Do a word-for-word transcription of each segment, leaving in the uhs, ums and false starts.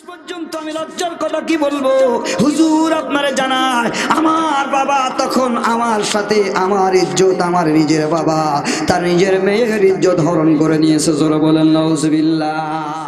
পর্যন্ত আমি লজ্জার কথা কি বলবো হুজুর আপনারে জানায়, আমার বাবা তখন আমার সাথে আমার ইজ্জত, আমার নিজের বাবা তার নিজের মেয়ের ইজ্জত হরণ করে নিয়েছে। জোরে বলেন নাউজুবিল্লাহ।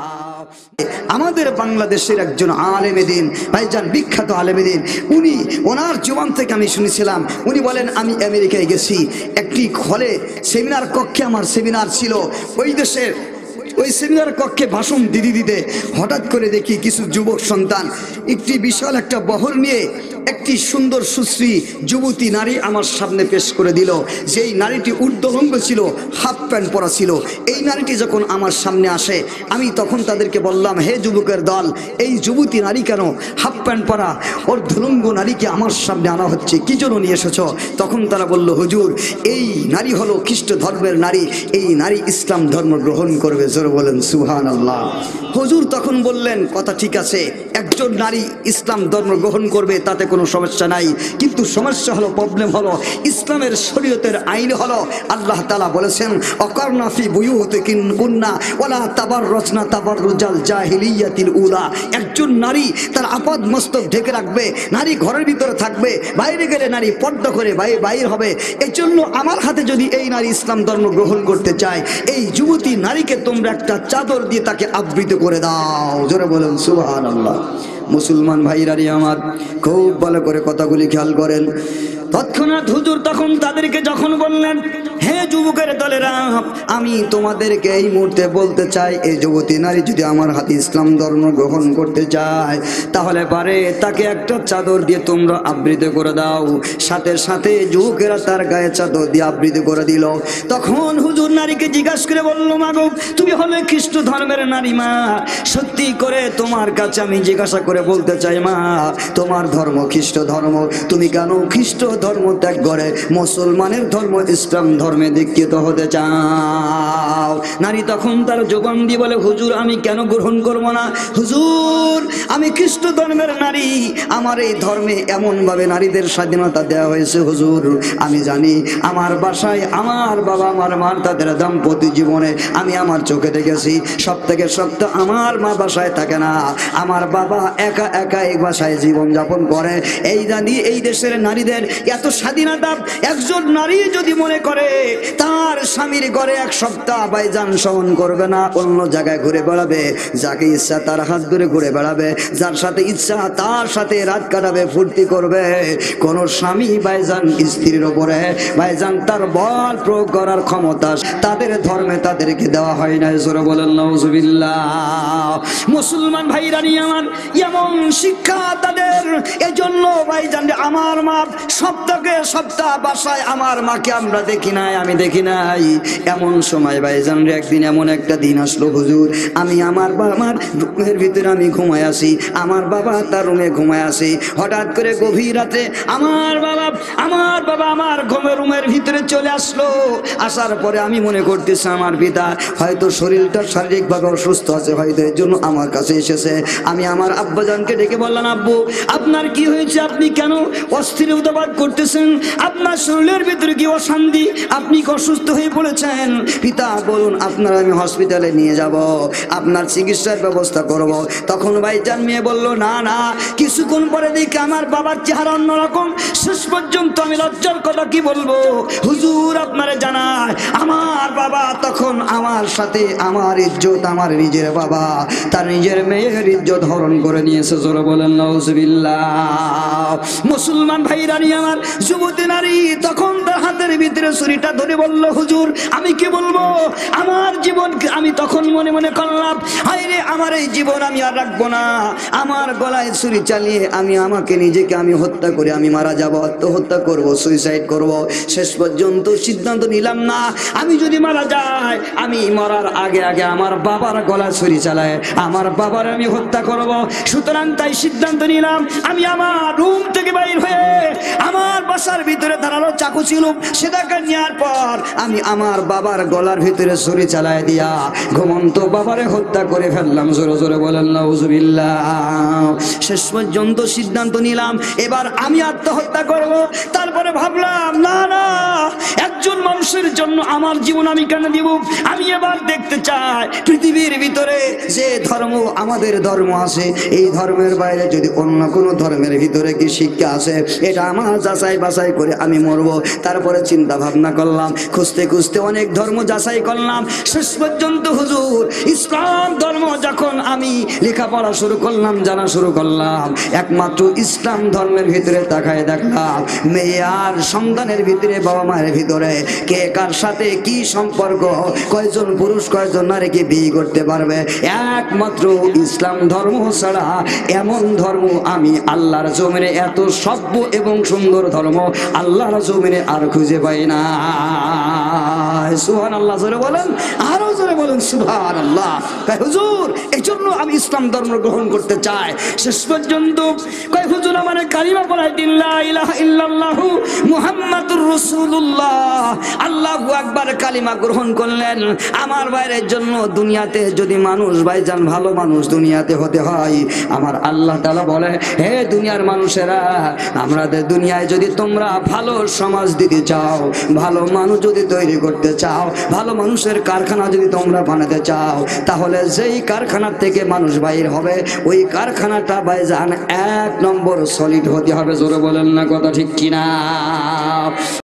আমাদের বাংলাদেশের একজন আলেমে দ্বীন ভাইজান, বিখ্যাত আলেমে দ্বীন, উনি ওনার জবান থেকে আমি শুনেছিলাম, উনি বলেন আমি আমেরিকায় গেছি, একটি হলে সেমিনার কক্ষে আমার সেমিনার ছিল, ওই দেশের ওই সেমিনার কক্ষে ভাষণ দিদি দিতে হঠাৎ করে দেখি কিছু যুবক সন্তান একটি বিশাল একটা বহর নিয়ে একটি সুন্দর সুশ্রী যুবতী নারী আমার সামনে পেশ করে দিল। যেই নারীটি ঊর্ধ্বলঙ্গ ছিল, হাফ প্যান্ট পরা ছিল। এই নারীটি যখন আমার সামনে আসে, আমি তখন তাদেরকে বললাম, হে যুবকের দল, এই যুবতী নারী কেন হাফ প্যান্ট পরা ঊর্ধ্বলঙ্গ নারীকে আমার সামনে আনা হচ্ছে, কি জন্য নিয়ে এসেছ? তখন তারা বলল, হুজুর এই নারী হলো খ্রিস্ট ধর্মের নারী, এই নারী ইসলাম ধর্ম গ্রহণ করবে। জোরে বলেন সুবহানাল্লাহ। হুজুর তখন বললেন, কথা ঠিক আছে, একজন নারী ইসলাম ধর্ম গ্রহণ করবে তাতে কোনো সমস্যা নাই, কিন্তু সমস্যা হলো, প্রবলেম হলো, ইসলামের শরীয়তের আইন হলো আল্লাহ তাআলা বলেছেন, অকারনা ফি বুয়ুতিকুন্না ওয়ালা তাবাররাজনা তাবাররুজাল জাহিলিয়াতিল উলা। একজন নারী তার আপাদ মস্তক ঢেকে রাখবে, নারী ঘরের ভিতরে থাকবে, বাইরে গেলে নারী পর্দা করে বাইরে হবে। এই জন্য আমার হাতে যদি এই নারী ইসলাম ধর্ম গ্রহণ করতে চায়, এই যুবতী নারীকে তোমরা একটা চাদর দিয়ে তাকে আবৃত করে দাও। জোরে বলেন সুবহানাল্লাহ। মুসলমান ভাইরারি আমার, খুব ভালো করে কথাগুলি খেয়াল করেন। তৎক্ষণাৎ হুজুর তখন তাদেরকে যখন বললেন, হে যুবকের দলেরা, আমি তোমাদেরকে এই মুহূর্তে বলতে চাই, এই যুবতী নারী যদি আমার হাতে ইসলাম ধর্ম গ্রহণ করতে চায়, তাহলে পারে তাকে একটা চাদর দিয়ে তোমরা আবৃত করে দাও। সাথে সাথে যুবকেরা তার গায়ে চাদর দিয়ে আবৃত করে দিল। তখন হুজুর নারীকে জিজ্ঞাসা করে বলল, মা গো, তুমি হলে খ্রিস্ট ধর্মের নারী, মা সত্যি করে তোমার কাছে আমি জিজ্ঞাসা করে বলতে চাই, মা তোমার ধর্ম খ্রিস্ট ধর্ম, তুমি কেন খ্রিস্ট ধর্ম ত্যাগ করে মুসলমানের ধর্ম ইসলাম ধর্মে দীক্ষিত হতে চাও? নারী তখন তার জবান দিয়ে বলে, হুজুর আমি কেন গ্রহণ করব না? হুজুর আমি খ্রিস্ট ধর্মের নারী, আমার এই ধর্মে এমনভাবে নারীদের স্বাধীনতা দেওয়া হয়েছে হুজুর, আমি জানি আমার বাসায় আমার বাবা আমার মা তাদের দাম্পত্য জীবনে আমি আমার চোখে দেখেছি, সব থেকে সত্য আমার মা বাসায় থাকে না, আমার বাবা একা একা এই বাসায় জীবনযাপন করে। এই জানি এই দেশের নারীদের এত স্বাধীনতা, একজন নারী যদি মনে করে তার স্বামীর ঘরে এক সপ্তাহ ভাইজান সহন করবে না, অন্য জায়গায় ঘুরে বেড়াবে, যাকে ইচ্ছা তার হাত ধরে ঘুরে বেড়াবে, যার সাথে ইচ্ছা তার সাথে রাত কাটাবে, ফুর্তি করবে, কোন স্বামী ভাইজান স্ত্রীর উপরে ভাইজান তার বল প্রয়োগ করার ক্ষমতা তাদের ধর্মে তাদেরকে দেওয়া হয় না। জোরে বলেন নাউজুবিল্লাহ। মুসলমান ভাইরা নিয়ে আমার এমন শিক্ষা তাদের, এজন্য ভাইজান আমার মা সপ্তাহে সপ্তাহ বাসায় আমার মাকে আমরা দেখি নাই, আমি দেখি নাই। এমন সময় ভাইজান একদিন এমন একটা দিন আসলো হুজুর, আমি আমার বাবার রুমের ভিতরে আমি ঘুমায় আসি, আমার বাবা তার রুমে ঘুমায় আসি, হঠাৎ করে গভীর রাতে আমার বাবা আমার বাবা আমার ঘুমের রুমের ভিতরে চলে আসলো। আসার পরে আমি মনে করতেছি আমার পিতা হয়তো শরীরটা শারীরিকভাবে অসুস্থ আছে, হয়তো এর জন্য আমার কাছে এসেছে। আমি আমার আব্বাজানকে ডেকে বললাম, আব্বু আপনার কি হয়েছে, আপনি কেন অস্থিরতাবাদ করতেছেন, আপনার শরীরের ভিতরে কি অশান্তি, আপনি কি অসুস্থ হয়ে পড়েছেন? পিতা বলুন, আপনার আমি হসপিটালে নিয়ে যাব, আপনার চিকিৎসার ব্যবস্থা করব। তখন ভাইজান মেয়ে বলল, না না, কিছুক্ষণ পরে দেখি আমার বাবার চেহারা অন্যরকম। শেষ পর্যন্ত আমি লজ্জার কথা কি বলবো হুজুর আপনারে জানায়, আমার বাবা তখন আমার সাথে আমার ইজ্জত, আমার নিজের বাবা তার নিজের মেয়ের ইজ্জত হরণ করে নিয়েছে। জোরে বলেন নাউজুবিল্লাহ। মুসলমান ভাইরা নিয়ে আমার যুবতী নারী তখন তার হাতের ভিতরে ছুরিটা ধরে বলল, হুজুর আমি কি বলবো, আমার জীবন আমি তখন মনে মনে করলাম, হায়রে আমার এই জীবন আমি আর রাখবো না, আমার গলায় ছুরি চালিয়ে আমি আমাকে নিজেকে আমি হত্যা করে আমি মারা যাব, আত্মহত্যা করব, সুইসাইড করব। শেষ পর্যন্ত সিদ্ধান্ত নিলাম, না আমি যদি মারা যাই, আমি মরার আগে আগে আমার বাবার গলায় ছুরি চালায় আমার বাবার আমি হত্যা করব। সুতরাং তাই সিদ্ধান্ত নিলাম, আমি আমার রুম থেকে বাইর হয়ে আমার আমার বাসার ভিতরে ধারালো চাকু ছিল, সেটাকে নেওয়ার পর আমি আমার বাবার গলার ভিতরে ছুরি চালাই দিয়া ঘুমন্ত বাবারে হত্যা করে ফেললাম। জোরে জোরে বলেন নাউজুবিল্লাহ। শেষ পর্যন্ত সিদ্ধান্ত নিলাম এবার আমি আত্মহত্যা করব। তারপরে ভাবলাম না না, একজন মানুষের জন্য আমার জীবন আমি কেন দিব? আমি এবার দেখতে চাই পৃথিবীর ভিতরে যে ধর্ম আমাদের ধর্ম আছে, এই ধর্মের বাইরে যদি অন্য কোনো ধর্মের ভিতরে কি শিক্ষা আছে, এটা আমার যাচাই বাছাই করে আমি মরবো। তারপরে চিন্তা ভাবনা করলাম, খুঁজতে খুঁজতে অনেক ধর্ম যাচাই করলাম। শেষ পর্যন্ত হুজুর ইসলাম ধর্ম যখন আমি লেখাপড়া শুরু করলাম, জানা শুরু করলাম, একমাত্র ইসলাম ধর্মের ভিতরে তাকায় দেখলাম মেয়ে আর সন্তানের ভিতরে, বাবা মায়ের ভিতরে কে কার সাথে কি সম্পর্ক, কয়জন পুরুষ কয়জন নারীকে বিয়ে করতে পারবে, একমাত্র ইসলাম ধর্ম ছাড়া এমন ধর্ম আমি আল্লাহর জমিনে, এত সভ্য এবং সুন্দর ধর্ম আল্লাহর জমিনে আর খুঁজে পাই না। সুবহানাল্লাহ জোরে বলেন, আরো জোরে বলেন সুবহানাল্লাহ। কয় হুজুর এই জন্য আমি ইসলাম ধর্ম গ্রহণ করতে চাই। শেষ পর্যন্ত কয় হুজুর আমার কালিমা পড়াই দিন, লা ইলাহা ইল্লাল্লাহু মুহাম্মাদুর রাসূলুল্লাহ, আল্লাহু আকবার কালিমা গ্রহণ করলেন। আমার ভাইয়ের জন্য দুনিয়াতে যদি মানুষ ভাইজান ভালো মানুষ দুনিয়াতে হতে হয়, আমার আল্লাহ তাআলা বলে হে দুনিয়ার মানুষেরা, আমাদের দুনিয়ায় যদি তোমরা ভালো সমাজ দিতে চাও, ভালো মানুষ যদি তৈরি করতে চাও, ভালো মানুষের কারখানা যদি তোমরা বানাতে চাও, তাহলে যেই কারখানার থেকে মানুষ বাইর হবে ওই কারখানাটা ভাইজান এক নম্বর সলিড হতে হবে। জোরে বলেন না কথা ঠিক কিনা?